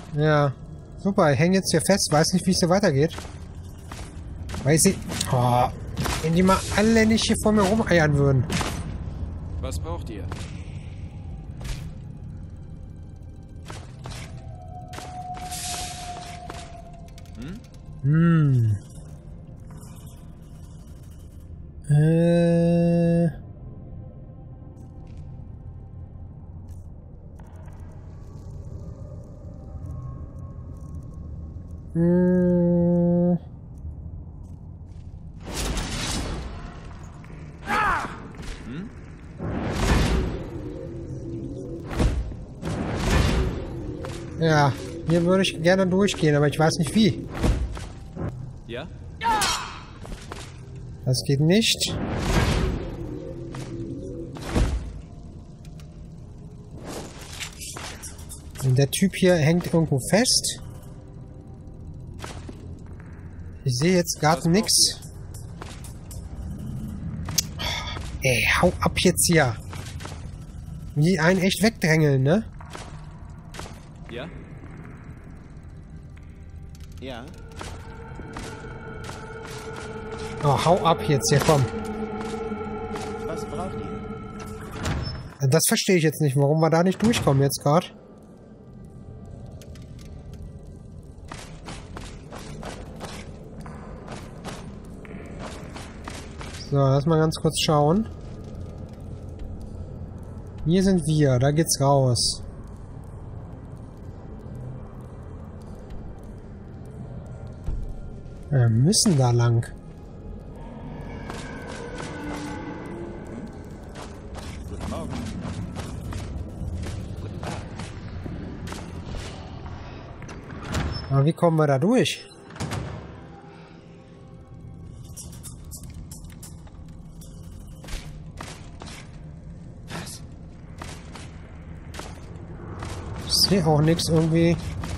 Ja. Super, ich hänge jetzt hier fest. Weiß nicht, wie es hier weitergeht. Weil sie... Oh, wenn die mal alle nicht hier vor mir rumeiern würden. Was braucht ihr? Hm. Äh... Hm. Ja, hier würde ich gerne durchgehen, aber ich weiß nicht wie. Ja? Das geht nicht. Und der Typ hier hängt irgendwo fest. Ich sehe jetzt gerade nichts. Ey, hau ab jetzt hier. Die einen echt wegdrängeln, ne? Ja? Ja. Oh, hau ab jetzt hier, komm. Was braucht ihr? Das verstehe ich jetzt nicht, warum wir da nicht durchkommen jetzt gerade. So, lass mal ganz kurz schauen. Hier sind wir, da geht's raus. Wir müssen da lang. Guten Morgen. Guten Tag. Aber wie kommen wir da durch? Was? Ich sehe auch nichts irgendwie.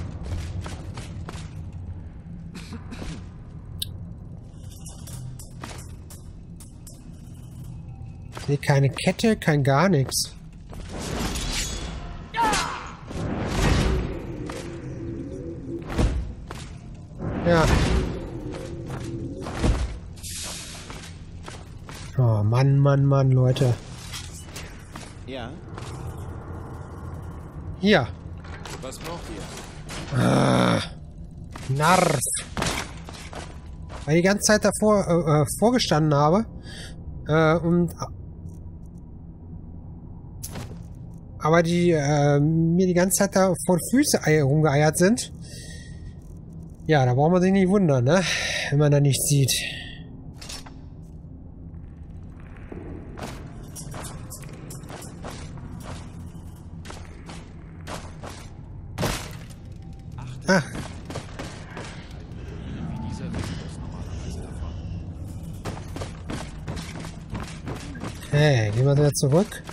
Ich sehe keine Kette, kein gar nichts. Ja. Oh, Mann, Mann, Mann, Leute. Ja. Hier. Was braucht ihr? Narf. Weil ich die ganze Zeit davor vorgestanden habe. Und aber die mir die ganze Zeit da vor die Füße rumgeeiert sind. Ja, da braucht man sich nicht wundern, ne? Wenn man da nichts sieht. Ach, Wie dieser Rhythmus normalerweise davon. okay, gehen wir wieder zurück.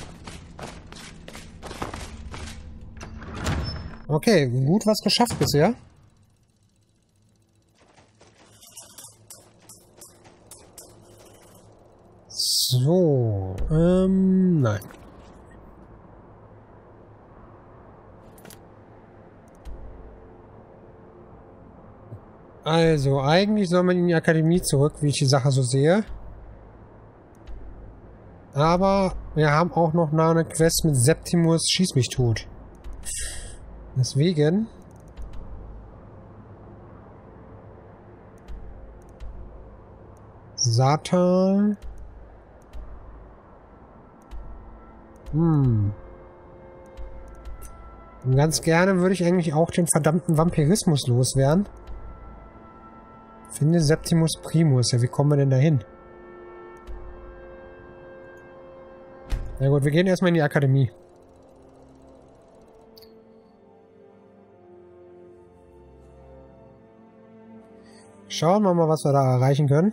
Okay, gut was geschafft bisher. So, nein. Also, eigentlich soll man in die Akademie zurück, wie ich die Sache so sehe. Aber wir haben auch noch eine Quest mit Septimus Schieß mich tot. Deswegen... Satan... Und ganz gerne würde ich eigentlich auch den verdammten Vampirismus loswerden. Finde Septimus Primus. Ja, wie kommen wir denn da hin? Na gut, wir gehen erstmal in die Akademie. Schauen wir mal, was wir da erreichen können.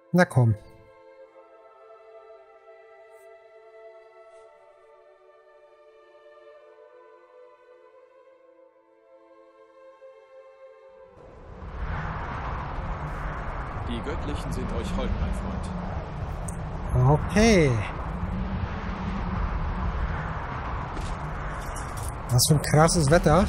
Na komm. Die Göttlichen sind euch hold, mein Freund. Okay. Was für ein krasses Wetter.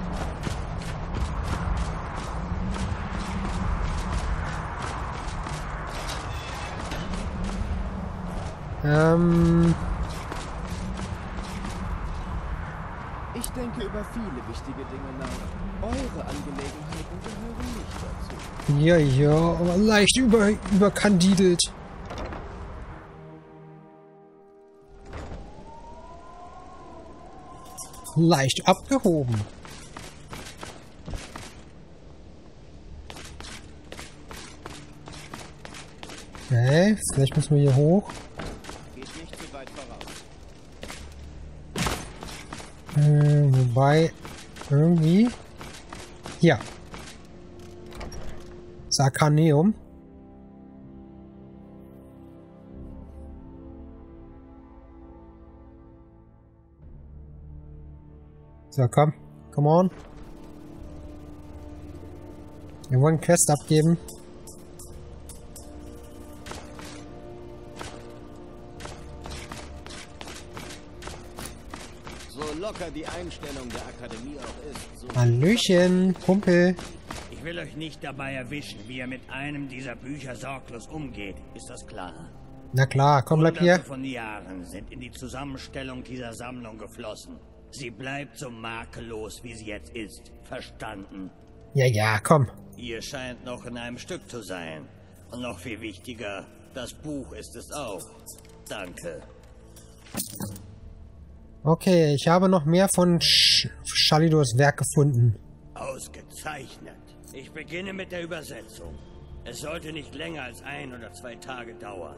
Ich denke über viele wichtige Dinge nach. Eure Angelegenheiten gehören nicht dazu. Ja, ja, aber leicht überkandidelt. Leicht abgehoben. Okay, vielleicht müssen wir hier hoch. Geht nicht zu weit voraus. Wobei, irgendwie... Hier. Das Arkaneum. So, komm. Come on. Wir wollen Quest abgeben. So locker die Einstellung der Akademie auch ist. So Hallöchen, Kumpel. Ich will euch nicht dabei erwischen, wie ihr mit einem dieser Bücher sorglos umgeht. Ist das klar? Na klar, komm, bleib hier. Hunderte von Jahren sind in die Zusammenstellung dieser Sammlung geflossen. Sie bleibt so makellos, wie sie jetzt ist. Verstanden? Ja, ja, komm. Ihr scheint noch in einem Stück zu sein. Und noch viel wichtiger, das Buch ist es auch. Danke. Okay, ich habe noch mehr von Shalidors Werk gefunden. Ausgezeichnet. Ich beginne mit der Übersetzung. Es sollte nicht länger als 1 oder 2 Tage dauern.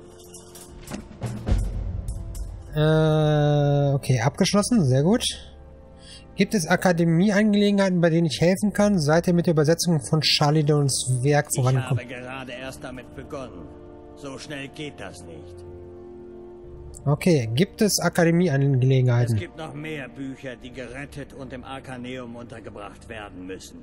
Okay, abgeschlossen, sehr gut. Gibt es Akademieangelegenheiten, bei denen ich helfen kann? Seid ihr mit der Übersetzung von Shalidors Werk Ich vorangekommen? habe gerade erst damit begonnen. So schnell geht das nicht. Okay, gibt es Es Akademieangelegenheiten? gibt noch mehr Bücher, die gerettet und im Arkaneum untergebracht werden müssen.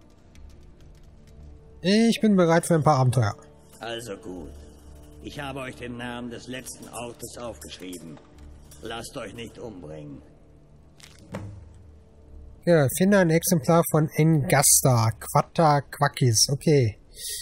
Ich bin bereit für ein paar Abenteuer. Also gut. Ich habe euch den Namen des letzten Ortes aufgeschrieben. Lasst euch nicht umbringen. Ja, finde ein Exemplar von Engasta, Quatta Quackis. Okay.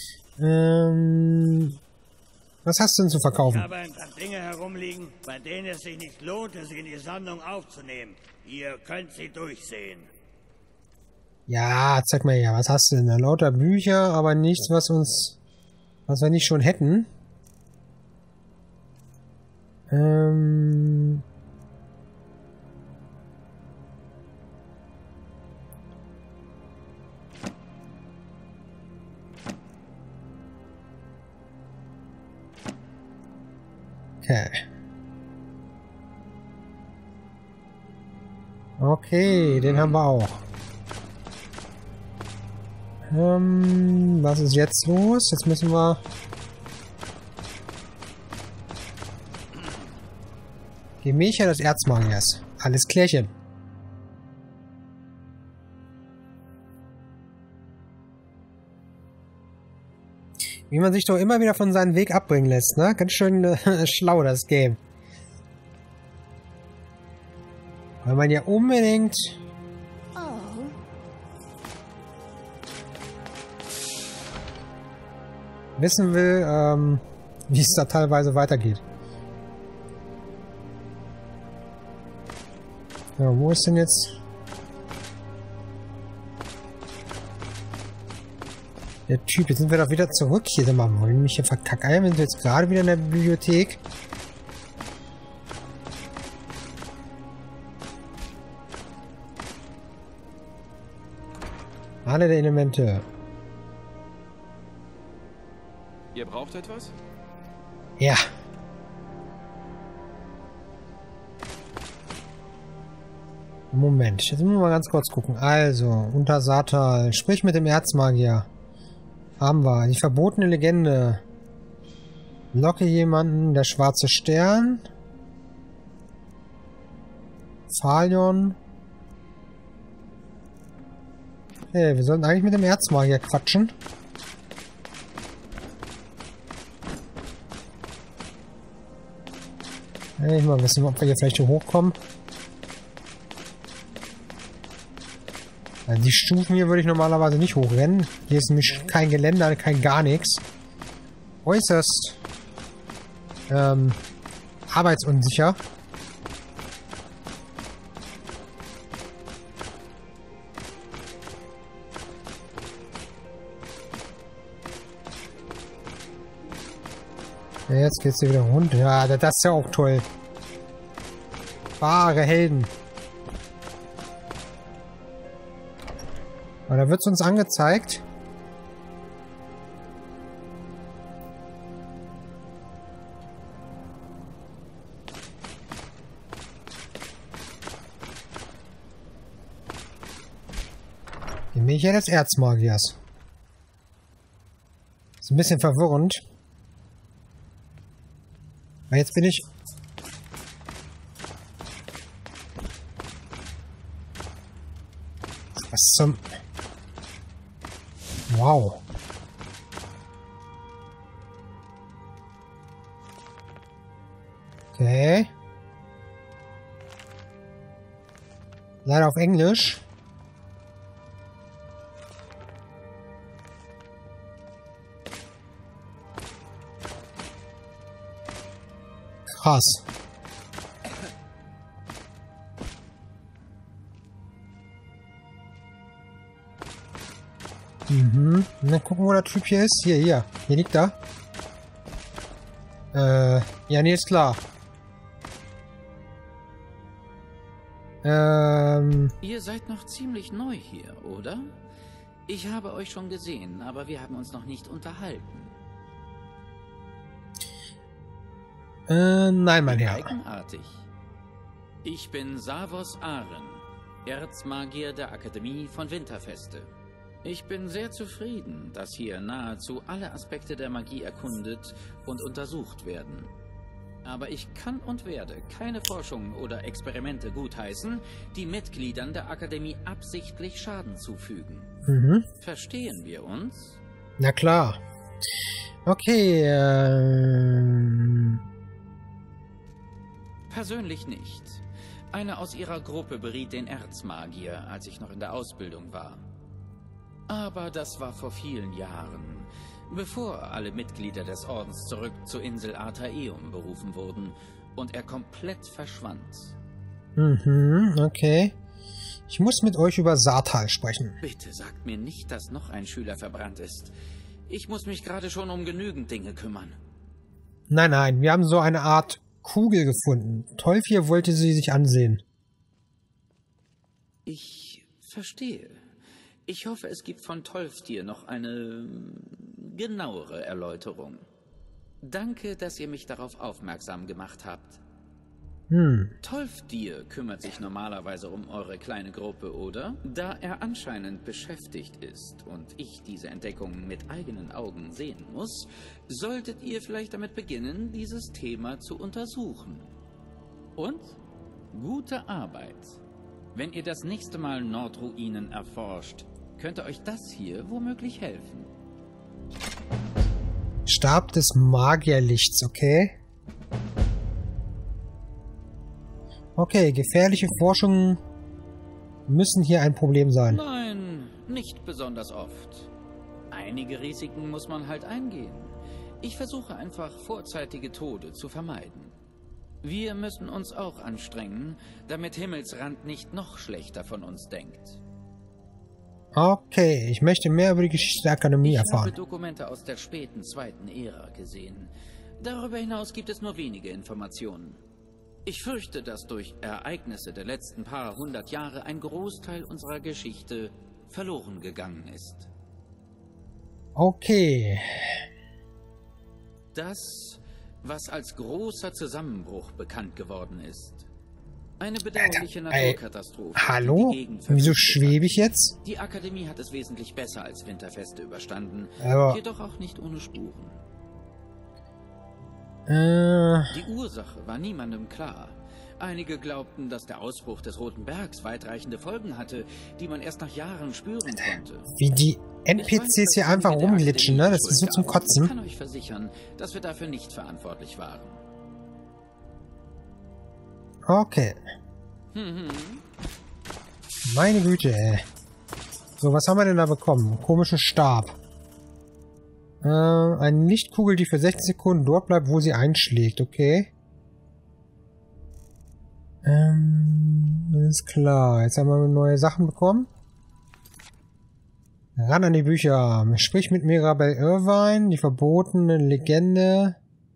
Was hast du denn zu Ich verkaufen? habe ein paar Dinge herumliegen, bei denen es sich nicht lohnte, sie in die Sammlung aufzunehmen. Ihr könnt sie durchsehen. Ja, zeig mal her, was hast du denn? Da lauter Bücher, aber nichts, was wir nicht schon hätten. Okay. Okay, den haben wir auch. Was ist jetzt los? Jetzt müssen wir... Gemächer des Erzmagiers. Alles klärchen. Wie man sich doch immer wieder von seinem Weg abbringen lässt, ne? Ganz schön schlau, das Game. Weil man ja unbedingt... wissen will, wie es da teilweise weitergeht. Ja, wo ist denn jetzt... der Typ? Jetzt sind wir doch wieder zurück hier. Sag mal, wollen wir mich hier verkackeiern? Wir sind jetzt gerade wieder in der Bibliothek. Alle der Elemente. Ihr braucht etwas? Ja. Moment, jetzt müssen wir mal ganz kurz gucken. Also, unter Satal. Sprich mit dem Erzmagier. Haben wir. Die verbotene Legende. Locke jemanden, der schwarze Stern. Phalion. Hey, wir sollten eigentlich mit dem Erzmagier quatschen. Ich mal wissen, ob wir hier vielleicht hier hochkommen. Also die Stufen hier würde ich normalerweise nicht hochrennen. Hier ist nämlich kein Geländer, kein gar nichts. Äußerst arbeitsunsicher. Ja, jetzt geht's hier wieder runter. Ja, das ist ja auch toll. Wahre Helden. Aber da wird es uns angezeigt. Die Milch des Erzmagiers. Ist ein bisschen verwirrend. Aber jetzt bin ich... Was zum... Wow. Okay. Leider auf Englisch. Krass. Mhm. Dann gucken, wo der Typ hier ist. Hier. Hier liegt er. Ja, nee, ist klar. Ihr seid noch ziemlich neu hier, oder? Ich habe euch schon gesehen, aber wir haben uns noch nicht unterhalten. Nein, mein Herr. Eigenartig. Ich bin Savos Aren, Erzmagier der Akademie von Winterfeste. Ich bin sehr zufrieden, dass hier nahezu alle Aspekte der Magie erkundet und untersucht werden. Aber ich kann und werde keine Forschung oder Experimente gutheißen, die Mitgliedern der Akademie absichtlich Schaden zufügen. Mhm. Verstehen wir uns? Na klar. Okay, Persönlich nicht. Einer aus ihrer Gruppe beriet den Erzmagier, als ich noch in der Ausbildung war. Aber das war vor vielen Jahren, bevor alle Mitglieder des Ordens zurück zur Insel Artaeum berufen wurden und er komplett verschwand. Mhm, okay. Ich muss mit euch über Saartal sprechen. Bitte sagt mir nicht, dass noch ein Schüler verbrannt ist. Ich muss mich gerade schon um genügend Dinge kümmern. Nein, nein, wir haben so eine Art Kugel gefunden. Tolfir wollte sie sich ansehen. Ich verstehe. Ich hoffe, es gibt von Tolftir noch eine genauere Erläuterung. Danke, dass ihr mich darauf aufmerksam gemacht habt. Tolftir kümmert sich normalerweise um eure kleine Gruppe, oder? Da er anscheinend beschäftigt ist und ich diese Entdeckung mit eigenen Augen sehen muss, solltet ihr vielleicht damit beginnen, dieses Thema zu untersuchen. Und gute Arbeit. Wenn ihr das nächste Mal Nordruinen erforscht, könnte euch das hier womöglich helfen. Stab des Magierlichts, okay? Okay, gefährliche Forschungen müssen hier ein Problem sein. Nein, nicht besonders oft. Einige Risiken muss man halt eingehen. Ich versuche einfach, vorzeitige Tode zu vermeiden. Wir müssen uns auch anstrengen, damit Himmelsrand nicht noch schlechter von uns denkt. Okay, ich möchte mehr über die Geschichte der Akademie erfahren. Ich habe Dokumente aus der späten zweiten Ära gesehen. Darüber hinaus gibt es nur wenige Informationen. Ich fürchte, dass durch Ereignisse der letzten paar hundert Jahre ein Großteil unserer Geschichte verloren gegangen ist. Okay. Das, was als großer Zusammenbruch bekannt geworden ist. Eine bedauerliche Naturkatastrophe. Hallo? Wieso schwebe ich jetzt? Die Akademie hat es wesentlich besser als Winterfeste überstanden, Aber jedoch auch nicht ohne Spuren. Die Ursache war niemandem klar. Einige glaubten, dass der Ausbruch des Roten Bergs weitreichende Folgen hatte, die man erst nach Jahren spüren konnte. Wie die NPCs hier einfach rumglitschen, ne? Das ist so zum Kotzen. Ich kann euch versichern, dass wir dafür nicht verantwortlich waren. Okay. Meine Güte, ey. So, was haben wir denn da bekommen? Komischen Stab. Eine Lichtkugel, die für 60 Sekunden dort bleibt, wo sie einschlägt. Okay. Alles klar. Jetzt haben wir neue Sachen bekommen. Ran an die Bücher. Sprich mit Mirabelle Irvine. Die verbotene Legende.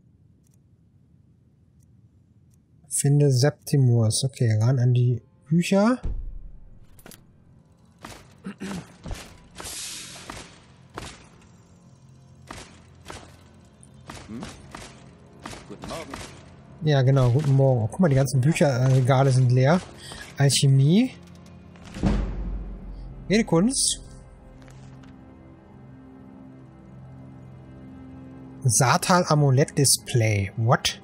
Finde Septimus. Okay, ran an die Bücher. Guten Morgen. Ja, genau. Guten Morgen. Oh, guck mal, die ganzen Bücherregale sind leer. Alchemie. Redekunst. Satal Amulett Display. What?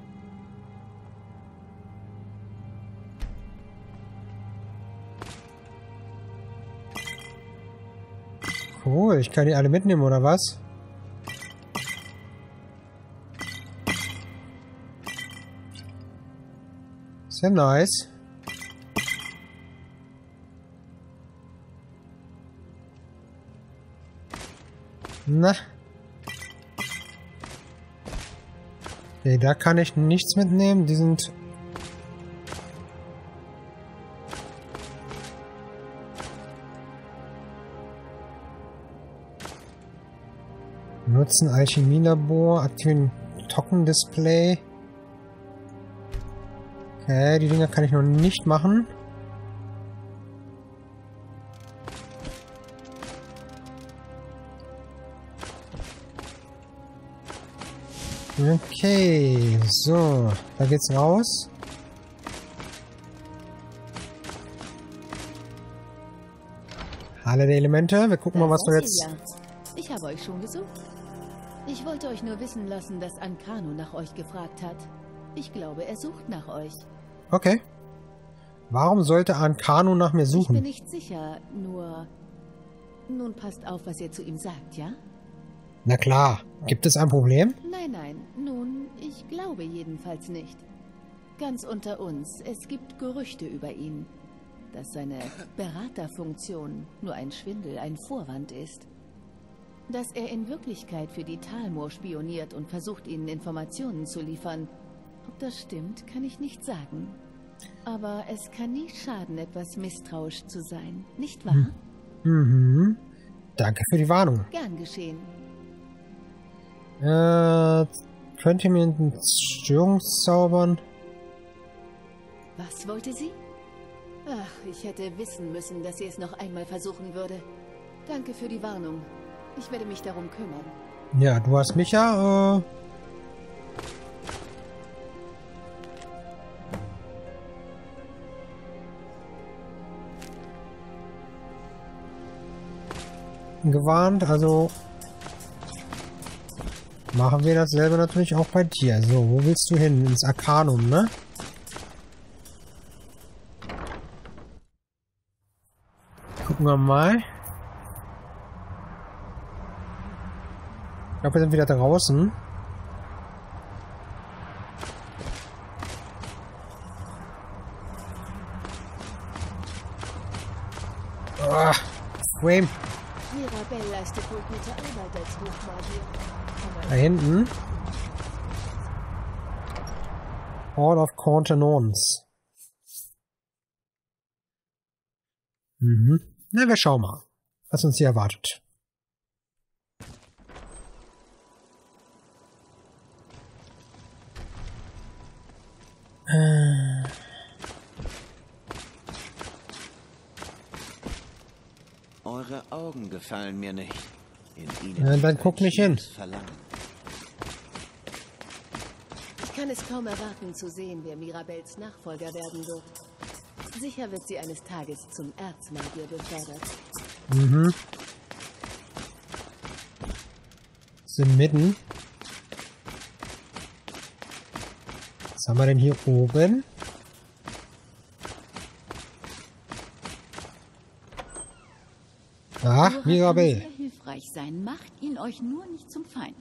Cool, ich kann die alle mitnehmen, oder was? Sehr nice. Na. Okay, da kann ich nichts mitnehmen. Die sind... Nutzen Alchemielabor, aktivieren Token-Display. Okay, die Dinger kann ich noch nicht machen. Okay, so, da geht's raus. Halle der Elemente, wir gucken mal, was wir jetzt... Ich habe euch schon gesucht. Ich wollte euch nur wissen lassen, dass Ancano nach euch gefragt hat. Ich glaube, er sucht nach euch. Okay. Warum sollte Ancano nach mir suchen? Ich bin nicht sicher, nur... Nun passt auf, was ihr zu ihm sagt, ja? Na klar. Gibt es ein Problem? Nein. Nun, ich glaube jedenfalls nicht. Ganz unter uns, es gibt Gerüchte über ihn. Dass seine Beraterfunktion nur ein Schwindel, ein Vorwand ist. Dass er in Wirklichkeit für die Talmor spioniert und versucht, ihnen Informationen zu liefern. Ob das stimmt, kann ich nicht sagen. Aber es kann nie schaden, etwas misstrauisch zu sein, nicht wahr? Mhm. Danke für die Warnung. Gern geschehen. Könnt ihr mir einen Störungszaubern? Was wollte sie? Ach, ich hätte wissen müssen, dass sie es noch einmal versuchen würde. Danke für die Warnung. Ich werde mich darum kümmern. Ja, du hast mich ja, gewarnt, also machen wir dasselbe natürlich auch bei dir. So, wo willst du hin? Ins Arcanum, ne? Gucken wir mal. Ich glaube, wir sind wieder draußen. Ah, Frame. Mirabelle leistet wohl gute Arbeit als Hochmagier. Da hinten. Hall of Contenance. Na, wir schauen mal, was uns hier erwartet. Eure Augen gefallen mir nicht. In ihnen Ja, dann guck nicht hin. Verlangen. Ich kann es kaum erwarten zu sehen, wer Mirabelles Nachfolger werden wird. Sicher wird sie eines Tages zum Erzmagier befördert. Sind mitten. Was haben wir denn hier oben? Ach, Mirabelle. Sehr hilfreich sein. Macht ihn euch nur nicht zum Feind.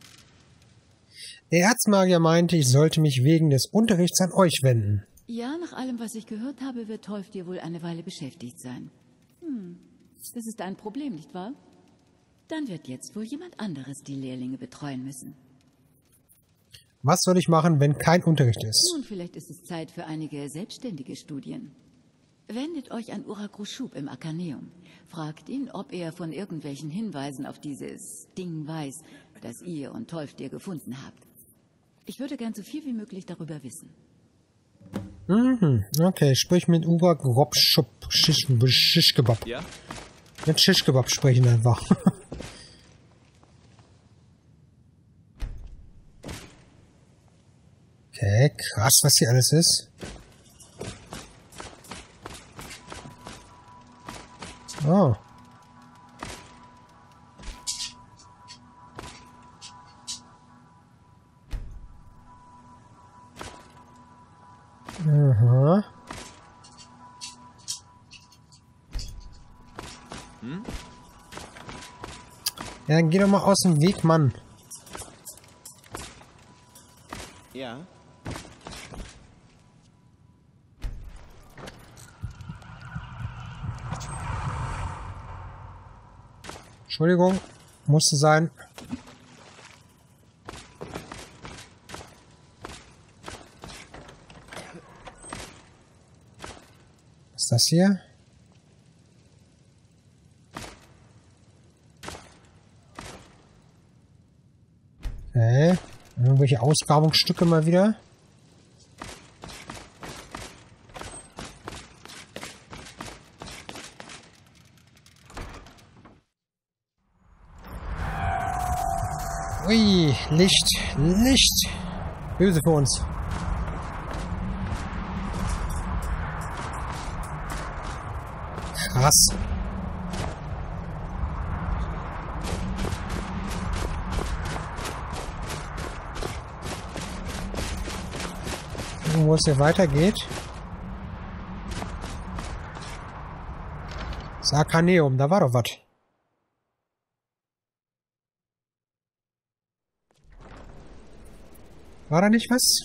Der Erzmagier meinte, ich sollte mich wegen des Unterrichts an euch wenden. Ja, nach allem, was ich gehört habe, wird Tolf dir wohl eine Weile beschäftigt sein. Das ist ein Problem, nicht wahr? Dann wird jetzt wohl jemand anderes die Lehrlinge betreuen müssen. Was soll ich machen, wenn kein Unterricht ist? Nun, vielleicht ist es Zeit für einige selbstständige Studien. Wendet euch an Urakrushub im Arkaneum. Fragt ihn, ob er von irgendwelchen Hinweisen auf dieses Ding weiß, das ihr und Tolf dir gefunden habt. Ich würde gern so viel wie möglich darüber wissen. Okay, sprich mit Urakrushub. Shish-Kebab. Ja? Mit Shish-Kebab sprechen einfach. Okay, krass, was hier alles ist. Oh. Aha. Ja, dann geh doch mal aus dem Weg, Mann. Ja. Entschuldigung, musste sein. Was ist das hier? Okay. Irgendwelche Ausgrabungsstücke mal wieder. Ui, Licht, Licht. Böse für uns. Krass. Wo es hier weitergeht. Das Arkaneum, da war doch was. War da nicht was?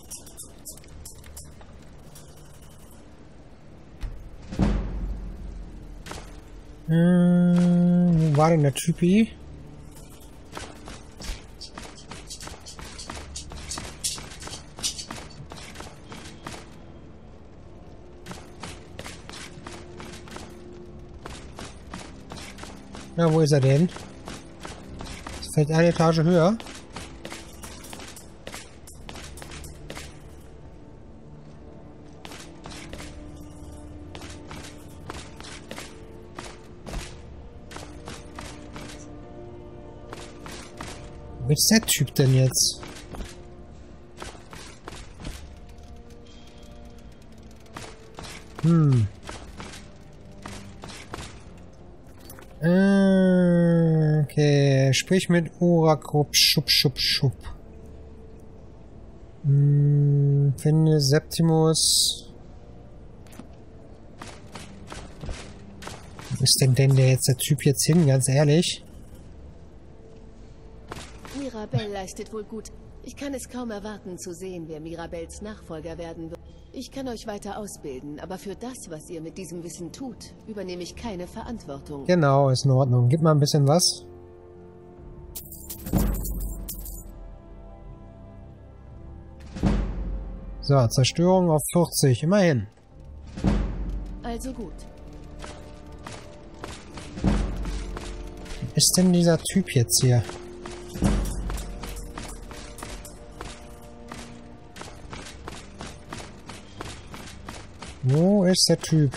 Wo war denn der Typi? Na, wo ist er denn? Das fällt eine Etage höher. Wo ist der Typ denn jetzt? Okay, sprich mit Urakrushub. Finde Septimus. Wo ist denn der Typ jetzt hin, ganz ehrlich? Mirabelle leistet wohl gut. Ich kann es kaum erwarten zu sehen, wer Mirabelles Nachfolger werden wird. Ich kann euch weiter ausbilden, aber für das, was ihr mit diesem Wissen tut, übernehme ich keine Verantwortung. Genau, ist in Ordnung. Gib mal ein bisschen was. So, Zerstörung auf 40, immerhin. Also gut. Wo ist denn dieser Typ jetzt hier? Wo ist der Typ?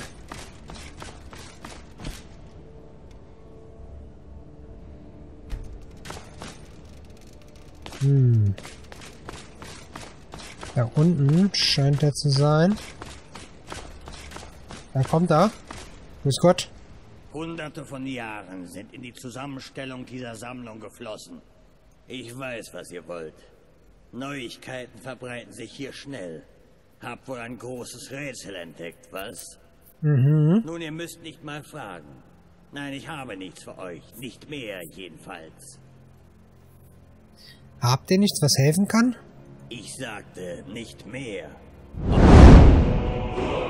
Da unten scheint er zu sein. Da kommt er. Grüß Gott. Hunderte von Jahren sind in die Zusammenstellung dieser Sammlung geflossen. Ich weiß, was ihr wollt. Neuigkeiten verbreiten sich hier schnell. Hab wohl ein großes Rätsel entdeckt, was? Nun, ihr müsst nicht mal fragen. Nein, ich habe nichts für euch. Nicht mehr, jedenfalls. Habt ihr nichts, was helfen kann? Ich sagte nicht mehr.